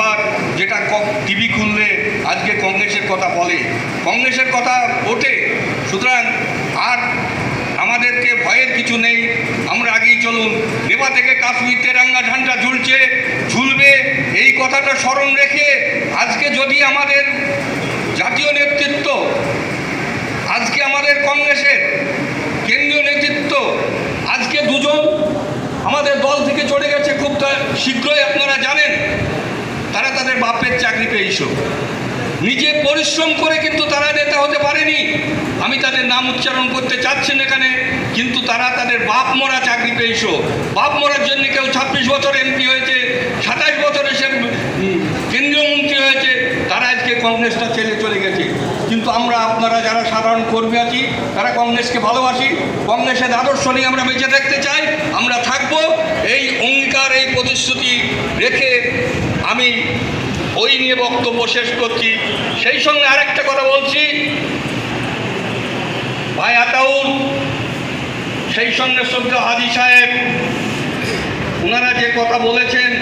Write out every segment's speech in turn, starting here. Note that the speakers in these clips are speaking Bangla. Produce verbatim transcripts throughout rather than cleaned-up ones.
পরিবার যেটা টিভি খুললে আজকে কংগ্রেসের কথা বলে, কংগ্রেসের কথা ওঠে। সুতরাং আর আমাদেরকে ভয়ের কিছু নেই, আমরা আগেই চলুন। নেপা থেকে কাশ্মীর তেরাঙ্গা ঝান্ডা ঝুলছে, ঝুলবে, এই কথাটা স্মরণ রেখে আজকে যদি আমাদের জাতীয় নেতৃত্ব, আজকে আমাদের কংগ্রেসের কেন্দ্রীয় নেতৃত্ব, আজকে দুজন আমাদের দল থেকে চলে গেছে, খুব শীঘ্রই আপনারা জানেন, তারা তাদের বাপের চাকরি পেয়েছিল, নিজে পরিশ্রম করে কিন্তু তারা নেতা হতে পারেনি। আমি তাদের নাম উচ্চারণ করতে চাচ্ছি না এখানে, কিন্তু তারা তাদের বাপ মরা চাকরি পেয়েছ। বাপ মরার জন্য কেউ ছাব্বিশ বছর এমপি হয়েছে, সাতাশ বছরে সে কেন্দ্রীয় মন্ত্রী হয়েছে, তারা আজকে কংগ্রেসটা ছেড়ে চলে গেছে। কিন্তু আমরা আপনারা যারা সাধারণ কর্মী আছি, তারা কংগ্রেসকে ভালোবাসি, কংগ্রেসের আদর্শ নিয়ে আমরা বেঁচে থাকতে চাই, আমরা থাকব। এই অঙ্গীকার, এই প্রতিশ্রুতি রেখে আমি ওই নিয়ে বক্তব্য শেষ করছি। সেই সঙ্গে আরেকটা কথা বলছি, ভাই আতাউল, সেই সঙ্গে শ্রদ্ধা হাজী সাহেব, ওনারা যে কথা বলেছেন,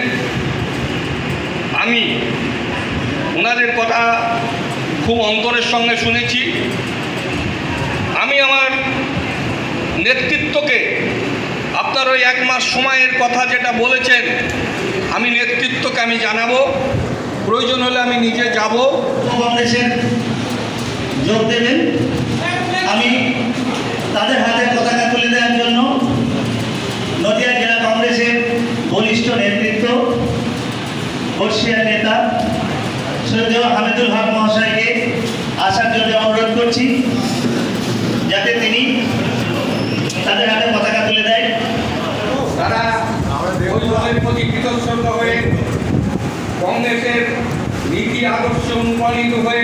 আমি ওনাদের কথা খুব অন্তরের সঙ্গে শুনেছি। আমি আমার নেতৃত্বকে, আপনার ওই এক মাস সময়ের কথা যেটা বলেছেন, আমি নেতৃত্বকে আমি জানাবো, প্রয়োজন হলে আমি নিজে যাব, কংগ্রেসের যোগ দেবেন। আমি তাদের হাতে পতাকা তুলে দেওয়ার জন্য নদিয়া জেলা কংগ্রেসের বলিষ্ঠ নেতৃত্ব, বর্ষিয়ার নেতা শ্রদ্ধেয় হামিদুল হক মহাশয়কে আসার জন্য অনুরোধ করছি, যাতে তিনি তাদের হাতে পতাকা তুলে দেয়। তারা ওই দলের প্রতি কৃতজ্ঞ হয়ে, কংগ্রেসের নীতি আদর্শ অনুপ্রাণিত হয়ে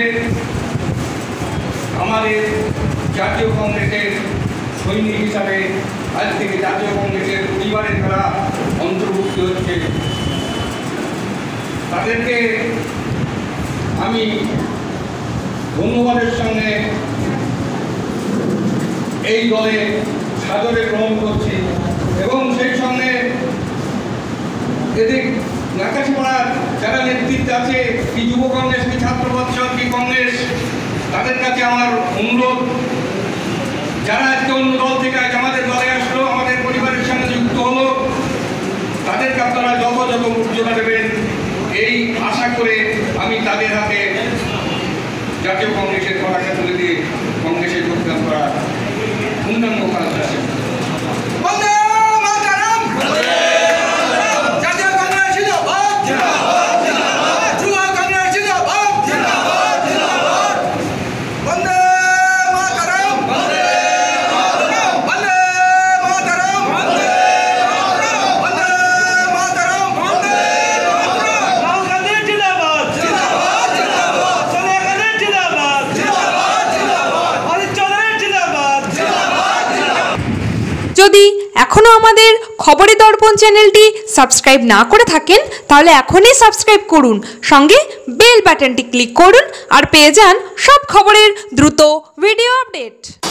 আমাদের জাতীয় কংগ্রেসের সৈনিক হিসাবে আজ থেকে জাতীয় কংগ্রেসের পরিবারে তারা অন্তর্ভুক্ত হচ্ছে। তাদেরকে আমি ধন্যবাদের সঙ্গে এই দলে সাদরে গ্রহণ করছি, এবং সেই সঙ্গে এদের নাকাশিপাড়ার যারা নেতৃত্বে আছে, কি যুব কংগ্রেস, কি ছাত্র পরিষদ, কি কংগ্রেস, তাদের কাছে আমার অনুরোধ, যারা আজকে অন্য দল থেকে আজ আমাদের দলে আসলো, আমাদের পরিবারের সঙ্গে যুক্ত হলো, তাদেরকে আপনারা যথাযথ মর্যাদা দেবেন, এই আশা করে আমি তাদের হাতে জাতীয় কংগ্রেসের পতাকা তুলে দিয়ে কংগ্রেসের যোগদান করার পূর্ণাঙ্গ কাজ আছে। যদি এখনো আমাদের খবরের দর্পণ চ্যানেলটি সাবস্ক্রাইব না করে থাকেন, তাহলে এখনই সাবস্ক্রাইব করুন, সঙ্গে বেল বাটনটি ক্লিক করুন আর পেয়ে যান সব খবরের দ্রুত ভিডিও আপডেট।